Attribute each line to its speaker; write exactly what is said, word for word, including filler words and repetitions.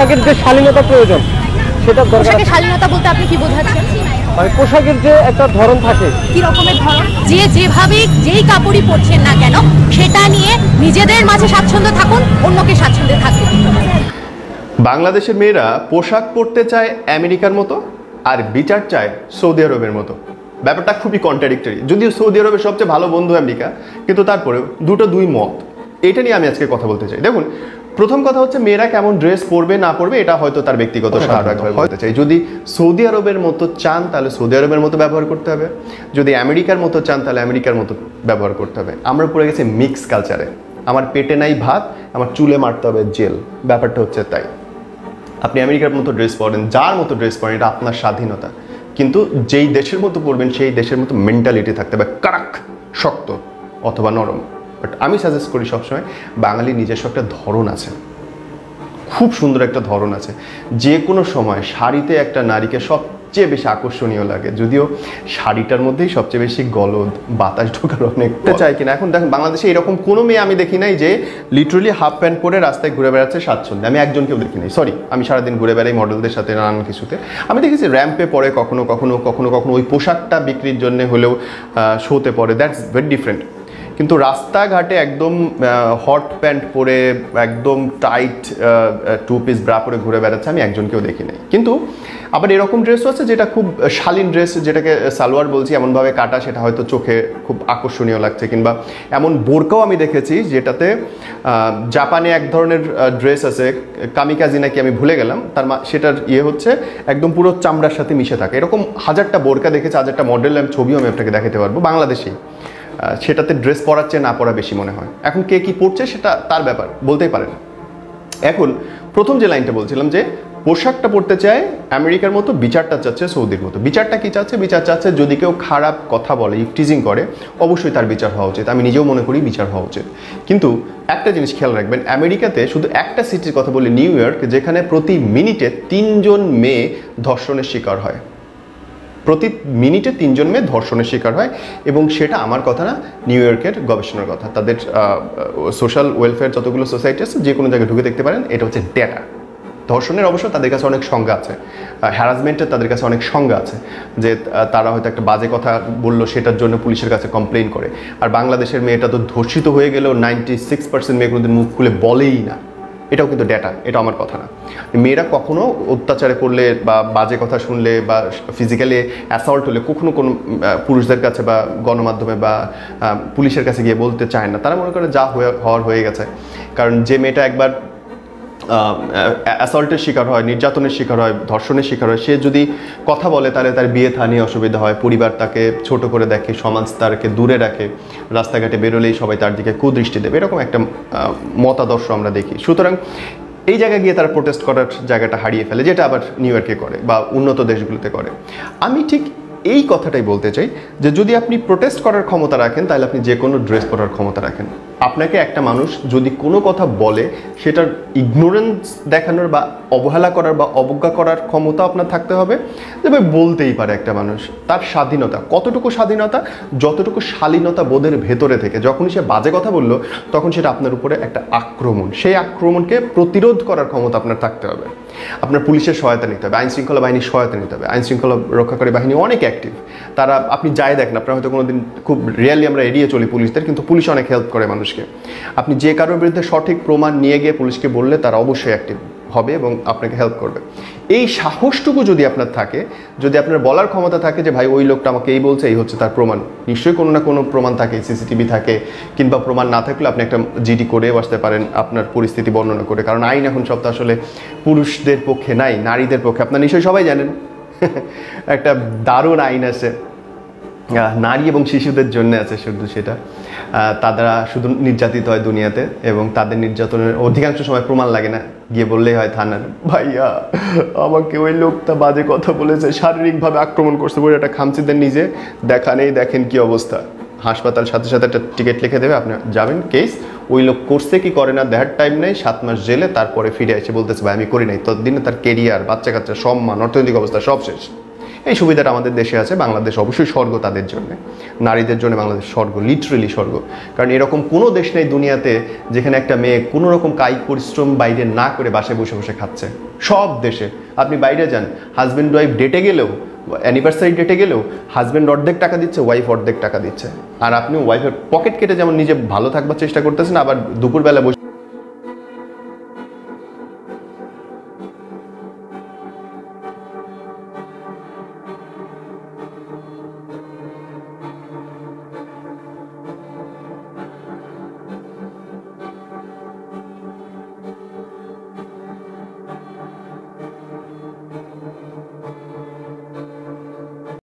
Speaker 1: পোশাকের যে শালীনতা প্রয়োজন সেটা দরকার।
Speaker 2: পোশাকের শালীনতা বলতে আপনি কি বোঝাচ্ছেন?
Speaker 1: মানে পোশাকের যে একটা ধরন থাকে,
Speaker 2: কি রকমের ধরন? যে যেভাবে যেই কাপড়ই পরছেন না কেন সেটা নিয়ে নিজেদের মাঝে স্বাচ্ছন্দ্য থাকুন, অন্যকে স্বাচ্ছন্দ্যে থাকতে দিন।
Speaker 3: বাংলাদেশের মেয়েরা পোশাক পরতে চায় আমেরিকার মতো আর বিচার চায় সৌদি আরবের মতো। ব্যাপারটা খুবই কন্ট্রাডিক্টরি। যদিও সৌদি আরবের সবচেয়ে ভালো বন্ধু আমেরিকা, কিন্তু তারপরেও দুটো দুই মত। এটা নিয়ে আমি আজকে কথা বলতে চাই। দেখুন, প্রথম কথা হচ্ছে মেয়েরা কেমন ড্রেস পরবে না পরবে এটা হয়তো তার ব্যক্তিগত স্বাধীনতা বলতে চাই। যদি সৌদি আরবের মতো চান তাহলে সৌদি আরবের মতো ব্যবহার করতে হবে, যদি আমেরিকার মতো চান তাহলে আমেরিকার মতো ব্যবহার করতে হবে। আমরা পড়ে গেছি মিক্স কালচারে। আমার পেটে নাই ভাত, আমার চুলে মারতে হবে জেল। ব্যাপারটা হচ্ছে তাই। আপনি আমেরিকার মতো ড্রেস পরেন, যার মতো ড্রেস পরেন, এটা আপনার স্বাধীনতা, কিন্তু যেই দেশের মতো পরবেন সেই দেশের মতো মেন্টালিটি থাকতে হবে, কারাক, শক্ত অথবা নরম। বাট আমি সাজেস্ট করি সবসময় বাঙালির নিজস্ব একটা ধরন আছে, খুব সুন্দর একটা ধরন আছে। যে কোনো সময় শাড়িতে একটা নারীকে সবচেয়ে বেশি আকর্ষণীয় লাগে, যদিও শাড়িটার মধ্যেই সবচেয়ে বেশি গলদ, বাতাস ঢোকার অনেকটা চাই কিনা। এখন দেখেন বাংলাদেশে এরকম কোনো মেয়ে আমি দেখি নাই যে লিটারালি হাফ প্যান্ট পরে রাস্তায় ঘুরে বেড়াচ্ছে স্বাচ্ছন্দ্যে। আমি একজনকেও দেখি নাই, সরি, আমি সারাদিন ঘুরে বেড়াই মডেলদের সাথে নানান কিছুতে। আমি দেখেছি র্যাম্পে পরে কখনো কখনো কখনো কখনো ওই পোশাকটা বিক্রির জন্য হলেও শোতে পরে, দ্যাটস ভেরি ডিফারেন্ট। কিন্তু রাস্তাঘাটে একদম হট প্যান্ট পরে একদম টাইট টু পিস ব্রা পরে ঘুরে বেড়াচ্ছে আমি একজনকেও দেখি নাই। কিন্তু আবার এরকম ড্রেসও আছে যেটা খুব শালীন ড্রেস, যেটাকে সালোয়ার বলছি, এমনভাবে কাটা সেটা হয়তো চোখে খুব আকর্ষণীয় লাগছে। কিংবা এমন বোরকাও আমি দেখেছি যেটাতে জাপানে এক ধরনের ড্রেস আছে, কামিকাজি নাকি, আমি ভুলে গেলাম, তার সেটার ইয়ে হচ্ছে একদম পুরো চামড়ার সাথে মিশে থাকে। এরকম হাজারটা বোরকা দেখেছি, হাজারটা মডেল, আমি ছবিও আমি আপনাকে দেখাতে পারবো বাংলাদেশেই। সেটাতে ড্রেস পরার চেয়ে না পরা বেশি মনে হয়। এখন কে কি পড়ছে সেটা তার ব্যাপার, বলতেই পারেন। এখন প্রথম যে লাইনটা বলছিলাম যে পোশাকটা পড়তে চায় আমেরিকার মতো, বিচারটা চাচ্ছে সৌদির মতো। বিচারটা কি চাচ্ছে? বিচার চাচ্ছে যদি কেউ খারাপ কথা বলে, ইফটিজিং করে, অবশ্যই তার বিচার হওয়া উচিত। আমি নিজেও মনে করি বিচার হওয়া উচিত। কিন্তু একটা জিনিস খেয়াল রাখবেন, আমেরিকাতে শুধু একটা সিটির কথা বলি, নিউ ইয়র্ক, যেখানে প্রতি মিনিটে তিনজন মেয়ে ধর্ষণের শিকার হয়। প্রতি মিনিটে তিনজন মেয়ে ধর্ষণের শিকার হয়, এবং সেটা আমার কথা না, নিউ ইয়র্কের গবেষণার কথা। তাদের সোশ্যাল ওয়েলফেয়ার যতগুলো সোসাইটি আছে যে কোনো জায়গায় ঢুকে দেখতে পারেন, এটা হচ্ছে ডেটা। ধর্ষণের অবশ্য তাদের কাছে অনেক সংজ্ঞা আছে, হ্যারাসমেন্টের তাদের কাছে অনেক সংজ্ঞা আছে, যে তারা হয়তো একটা বাজে কথা বললো সেটার জন্য পুলিশের কাছে কমপ্লেন করে। আর বাংলাদেশের মেয়েটা তো ধর্ষিত হয়ে গেলেও নাইনটি সিক্স পার্সেন্ট মেয়ে কোনোদিন মুখ খুলে বলেই না। এটাও কিন্তু ডেটা, এটা আমার কথা না। মেয়েরা কখনো অত্যাচারে পড়লে বা বাজে কথা শুনলে বা ফিজিক্যালি অ্যাসল্ট হলে কখনো কোনো পুরুষদের কাছে বা গণমাধ্যমে বা পুলিশের কাছে গিয়ে বলতে চায় না। তারা মনে করে যা হওয়ার হয়ে গেছে। কারণ যে মেয়েটা একবার অ্যাসল্টের শিকার হয়, নির্যাতনের শিকার হয়, ধর্ষণের শিকার হয়, সে যদি কথা বলে তাহলে তার বিয়ে থা নিয়ে অসুবিধা হয়, পরিবার তাকে ছোট করে দেখে, সমাজ তাকে দূরে রাখে, রাস্তাঘাটে বেরোলেই সবাই তার দিকে কুদৃষ্টি দেবে, এরকম একটা মতাদর্শ আমরা দেখি। সুতরাং এই জায়গায় গিয়ে তারা প্রোটেস্ট করার জায়গাটা হারিয়ে ফেলে, যেটা আবার নিউ ইয়র্কে করে বা উন্নত দেশগুলোতে করে। আমি ঠিক এই কথাটাই বলতে চাই যে যদি আপনি প্রোটেস্ট করার ক্ষমতা রাখেন তাহলে আপনি যে কোনো ড্রেস পরার ক্ষমতা রাখেন। আপনাকে একটা মানুষ যদি কোনো কথা বলে সেটার ইগনোরেন্স দেখানোর বা অবহেলা করার বা অবজ্ঞা করার ক্ষমতা আপনার থাকতে হবে। তবে বলতেই পারে একটা মানুষ, তার স্বাধীনতা কতটুকু? স্বাধীনতা যতটুকু শালীনতা বোধের ভেতরে থেকে। যখনই সে বাজে কথা বললো তখন সেটা আপনার উপরে একটা আক্রমণ, সেই আক্রমণকে প্রতিরোধ করার ক্ষমতা আপনার থাকতে হবে। আপনার পুলিশের সহায়তা নিতে হবে, আইন শৃঙ্খলা বাহিনীর সহায়তা নিতে হবে। আইন শৃঙ্খলা রক্ষাকারী বাহিনী অনেক অ্যাক্টিভ, তারা আপনি যাই দেখেন, আপনার হয়তো কোনোদিন, খুব রিয়েলি আমরা এড়িয়ে চলি পুলিশদের, কিন্তু পুলিশ অনেক হেল্প করে মানুষকে। আপনি যে কারোর বিরুদ্ধে সঠিক প্রমাণ নিয়ে গিয়ে পুলিশকে বললে তারা অবশ্যই অ্যাক্টিভ হবে এবং আপনাকে হেল্প করবে। এই সাহসটুকু যদি আপনার থাকে, যদি আপনার বলার ক্ষমতা থাকে যে ভাই ওই লোকটা আমাকে এই বলছে, এই হচ্ছে তার প্রমাণ, নিশ্চয়ই কোনো না কোনো প্রমাণ থাকে, সিসিটিভি থাকে, কিংবা প্রমাণ না থাকলে আপনি একটা জিডি করে বসতে পারেন আপনার পরিস্থিতি বর্ণনা করে। কারণ আইন এখন সব তো আসলে পুরুষদের পক্ষে নাই, নারীদের পক্ষে। আপনার নিশ্চয়ই সবাই জানেন একটা দারুণ আইন আছে নারী এবং শিশুদের জন্য আছে, শুধু সেটা তারা শুধু নির্যাতিত হয় দুনিয়াতে, এবং তাদের নির্যাতনের অধিকাংশ সময় প্রমাণ লাগে না, গিয়ে বললেই হয় থানার, ভাইয়া আমাকে ওই লোকটা বাজে কথা বলেছে, শারীরিকভাবে আক্রমণ করছে, বলে একটা খামচি দেন নিজে, দেখা নেই, দেখেন কি অবস্থা। হাসপাতাল সাথে সাথে একটা টিকিট লিখে দেবে, আপনি যাবেন, কেস, ওই লোক করছে কি করে না দেখার টাইম নেই, সাত মাস জেলে, তারপরে ফিরে এসে বলতেছে ভাই আমি করি নাই। ততদিনে তার কেরিয়ার, বাচ্চা কাচ্চা, সম্মান, অর্থনৈতিক অবস্থা সব শেষ। এই সুবিধাটা আমাদের দেশে আছে। বাংলাদেশ অবশ্যই স্বর্গ তাদের জন্য, নারীদের জন্য বাংলাদেশ স্বর্গ, লিটারেলি স্বর্গ। কারণ এরকম কোনো দেশ নেই দুনিয়াতে যেখানে একটা মেয়ে কোনো রকম কায়িক পরিশ্রম বাইরে না করে বাসায় বসে বসে খাচ্ছে। সব দেশে আপনি বাইরে যান, হাজব্যান্ড ওয়াইফ ডেটে গেলেও, অ্যানিভার্সারি ডেটে গেলেও হাজব্যান্ড অর্ধেক টাকা দিচ্ছে, ওয়াইফ অর্ধেক টাকা দিচ্ছে। আর আপনি ওয়াইফের পকেট কেটে যেমন নিজে ভালো থাকবার চেষ্টা করতেছেন, আবার দুপুরবেলা বসে